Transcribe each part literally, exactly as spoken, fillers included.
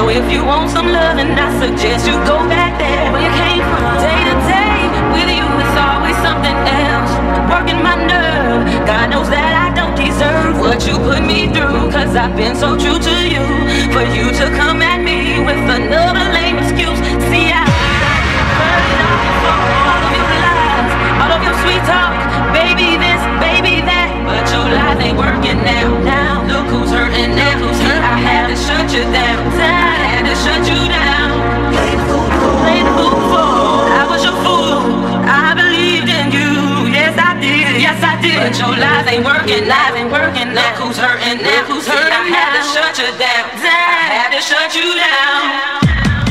if you want some loving, I suggest you go back there where you came from. Day to day, with you it's always something else. Working my nerve, God knows that I don't deserve what you put me through, cause I've been so true to you. For you to come at me with another lame excuse. See, I heard it all before, all of your lies, all of your sweet talk, baby this, baby that, but your lies ain't working now. Now look who's hurting now. Who's hurt? I had to shut you down. I had to shut you down. Play the fool, play the fool for. I was your fool. I believed in you. Yes I did. Yes I did. But your lies ain't working. Lies ain't working. Look who's hurting now. Who's hurting? I had to shut you down. I had to shut you down.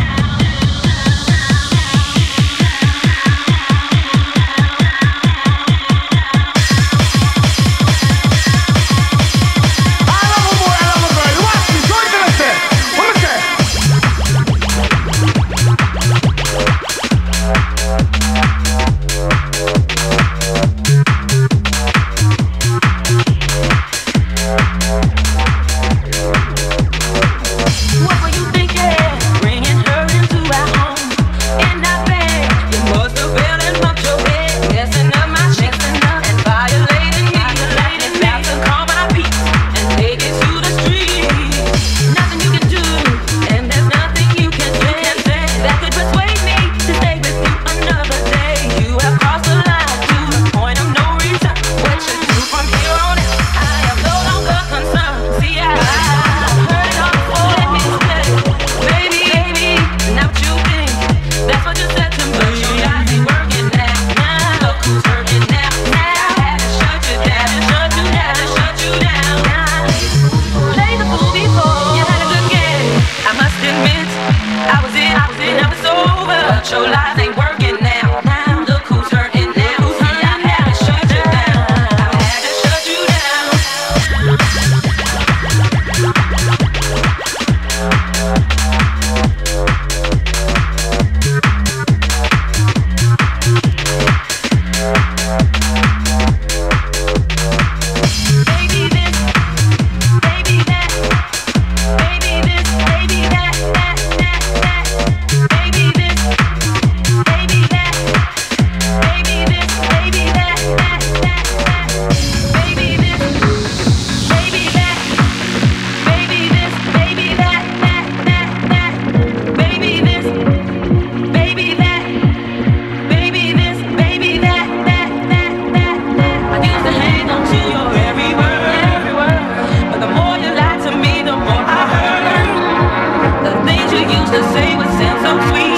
Your lies ain't working now. Now look who's hurting now. Who's hurting? I had to shut you down. I had to shut you down. Baby this, baby that, baby this, baby that, that, that, that, baby this. Baby that, baby this, baby that, that, that, that, baby this, baby that, baby this, baby that, that, that, that, baby this, baby that, baby this, baby that, that, that, that, that. I used to hang on to your every word, every word, but the more you lied to me, the more I heard. The things you used to say would sound so sweet.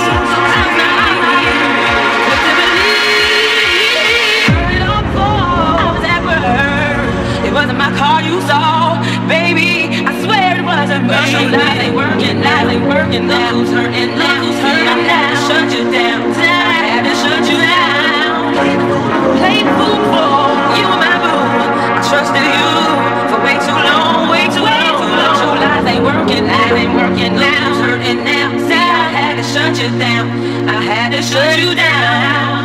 It wasn't my car you saw, baby. I swear it wasn't me. Your lies ain't working, lies ain't working. Look who's hurting now. Who's hurting? I had to shut you down. I had to shut you down. Played the fool for you and my boo. I trusted you for way too long, way too long. Your lies ain't working, lies ain't working. Look who's hurting now. See, I had to shut you down. I had to shut you down.